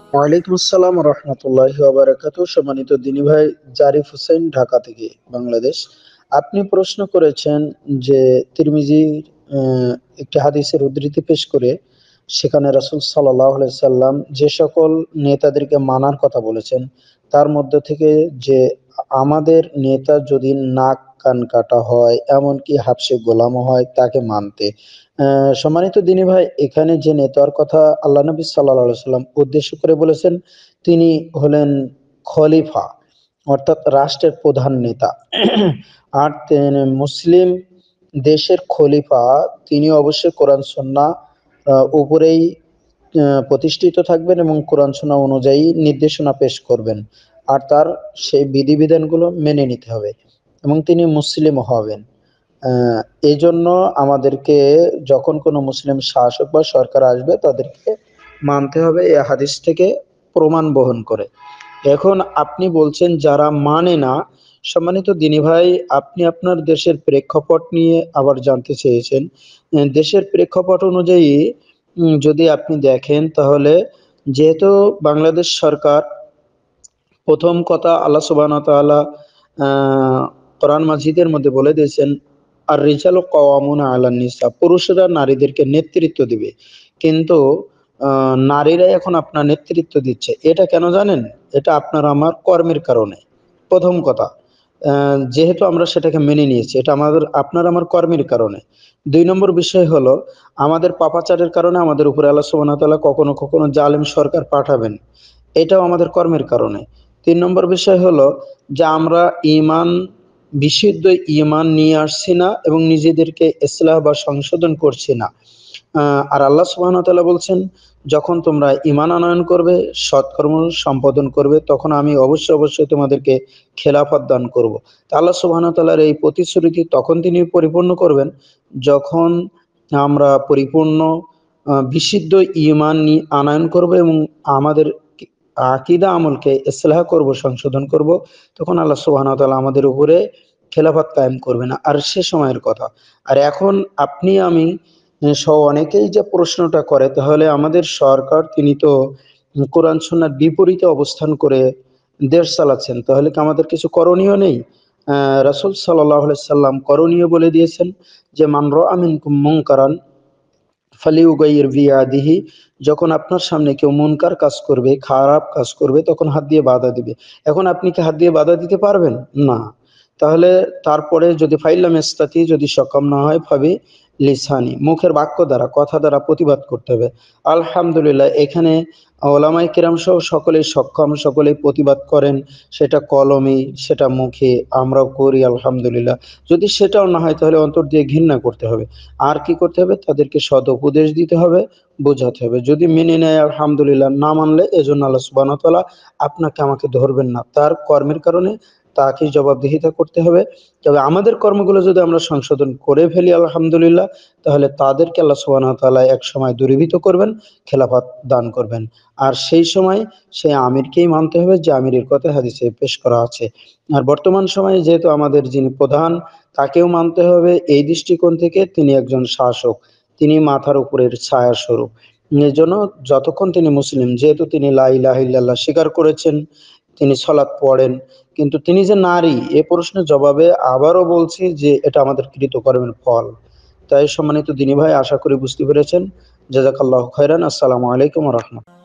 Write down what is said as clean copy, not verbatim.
ওয়ালাইকুম আসসালাম রহমতুল্লাহি ওয়া বারাকাতুহু। সম্মানিত দিনী ভাই, জারিফ হোসেন, ঢাকা থেকে, বাংলাদেশ। আপনি প্রশ্ন করেছেন যে তিরমিজির একটি হাদিসের উদ্ধৃতি পেশ করে সেখানে রাসূল সাল্লাল্লাহু আলাইহি সাল্লাম যে সকল নেতাদেরকে মানার কথা বলেছেন, তার মধ্য থেকে যে আমাদের নেতা যদি নাক কান কাটা হয়, এমনকি হাবশে গোলামও হয়, তাকে মানতে। সম্মানিত দিনী ভাই, এখানে যে নেতার কথা আল্লাহ নবী সাল্লাল্লাহু আলাইহি সাল্লাম উদ্দেশ্য করে বলেছেন, তিনি হলেন খলিফা, অর্থাৎ রাষ্ট্রের প্রধান নেতা। আর তিনি মুসলিম দেশের খলিফা, তিনি অবশ্যই কোরআন সুন্নাহ উপরেই প্রতিষ্ঠিত থাকবেন এবং কোরআন সুন্নাহ অনুযায়ী নির্দেশনা পেশ করবেন। আর তার সেই বিধিবিধানগুলো মেনে নিতে হবে এবং তিনি মুসলিমও হবেন। আ এজন্য আমাদেরকে যখন কোনো মুসলিম শাসক বা সরকার আসবে, তাদেরকে মানতে হবে এ হাদিস থেকে প্রমাণ বহন করে। এখন আপনি বলছেন যারা মানে না, সম্মানিত দিনী ভাই, আপনি আপনার দেশের প্রেক্ষাপট নিয়ে আবার জানতে চেয়েছেন। দেশের প্রেক্ষাপট অনুযায়ী যদি আপনি দেখেন, তাহলে যেহেতু বাংলাদেশ সরকার, প্রথম কথা আল্লাহ সুবহানাহু ওয়া তাআলা আ কোরআন মাজিদের মধ্যে বলে দিয়েছেন, আর-রিজালু কাওয়ামুনা আলান নিসা, পুরুষেরা নারীদেরকে নেতৃত্ব দিবে। কিন্তু আ নারীরাই এখন আপনার নেতৃত্ব দিচ্ছে। এটা কেন জানেন? এটা আপনার আমার কর্মের কারণে। ১ম কথা। আ যেহেতু আমরা সেটাকে মেনে নিয়েছি, এটা আমাদের আপনার আমার কর্মের কারণে। ২ নম্বর বিষয় হলো, আমাদের পাপাচারের কারণে আমাদের উপরে আল্লাহ সুবহানাহু ওয়া তাআলা কখনো, কখনো জালেম সরকার পাঠাবেন। এটাও আমাদের কর্মের কারণে। ৩ নম্বর বিষয় হলো যে আমরা বিশুদ্ধ ঈমান নিয়ে আসছি না এবং নিজেদেরকে ইসলাহ বা সংশোধন করছি না। আ আর আল্লাহ সুবহানাহু ওয়া তাআলা বলছেন, যখন তোমরা ঈমান আনয়ন করবে, সৎকর্ম সম্পাদন করবে, তখন আমি অবশ্যই, অবশ্যই তোমাদেরকে খেলাফত দান করব। তো আল্লাহ সুবহানাহু ওয়া তাআলার এই প্রতিশ্রুতি তখন তিনি পরিপূর্ণ করবেন, যখন আমরা পরিপূর্ণ বিশুদ্ধ ঈমান আনয়ন করব এবং আমাদের আকীদা আমলকে ইসলাহ করব, সংশোধন করব, তখন আল্লাহ সুবহানাহু ওয়া তাআলা আমাদের উপরে খেলাফত কায়েম করবেন। আর সে সময়ের কথা। আর এখন আপনি আমি সহ অনেকেই যে প্রশ্নটা করে, তাহলে আমাদের সরকার তিনি তো কোরআন সুন্নাহর বিপরীতে অবস্থান করে দেশ চালাচ্ছেন। তাহলে কি আমাদের কিছু করণীয় নেই? আ রাসূল সাল্লাল্লাহু আলাইহি সাল্লাম করণীয় বলে দিয়েছেন যে, মান রাআ মিনকুম মুনকারান ফালিইয়ুগাইয়ির বিয়াদিহি, যখন আপনার সামনে কেউ মুনকার কাজ করবে, খারাপ কাজ করবে, তখন হাত দিয়ে বাধা দিবে। এখন আপনি কি হাত দিয়ে বাধা দিতে পারবেন? না। তাহলে তারপরে যদি ফাইল্লাম ইস্তাতি, যদি সক্ষম না হয়, লিসানি, মুখের বাক্য দ্বারা, কথা দ্বারা প্রতিবাদ করতে হবে। আলহামদুলিল্লাহ, এখানে ওলামায়ে কেরাম সহ সকলেই সক্ষম, সকলেই প্রতিবাদ করেন। সেটা কলমে, সেটা মুখে, আমরাও করি আলহামদুলিল্লাহ। যদি সেটাও না হয়, তাহলে অন্তর দিয়ে ঘৃণা করতে হবে। আর কি করতে হবে? তাদেরকে সৎ উপদেশ দিতে হবে, বোঝাতে হবে। যদি মেনে নেয় আলহামদুলিল্লাহ, না মানলে এজন্য আল্লাহ সুবহানাহু ওয়া তাআলা আপনাকে আমাকে ধরবেন না। তার কর্মের কারণে তাকেই জবাবদিহিতা করতে হবে। তবে আমাদের কর্মগুলো যদি আমরা সংশোধন করে ফেলি আলহামদুলিল্লাহ, তাহলে তাদেরকে আল্লাহ সুবহানাহু ওয়া তাআলা একসময় দূরীভূত করবেন, খেলাফত দান করবেন। আর সেই সময় সেই আমিরকেই মানতে হবে, যে আমিরের কথা হাদিসে পেশ করা আছে। আর বর্তমান সময়ে যেহেতু আমাদের যিনি প্রধান, তাকেও মানতে হবে এই দৃষ্টিকোণ থেকে, তিনি একজন শাসক। তিনি মাথার উপরের ছায়াস্বরূপ। এজন্য যতক্ষণ তিনি মুসলিম, যেহেতু তিনি লা ইলাহা ইল্লাল্লাহ স্বীকার করেছেন, তিনি সালাত পড়েন। কিন্তু তিনি যে নারী, এ প্রশ্নের জবাবে আবারও বলছি যে এটা আমাদের কৃতকর্মের ফল। তাই সম্মানিত দিনী ভাই, আশা করি বুঝতে পেরেছেন। জাযাকাল্লাহু খাইরান। আসসালামু আলাইকুম ওয়া রাহমাতুল্লাহ।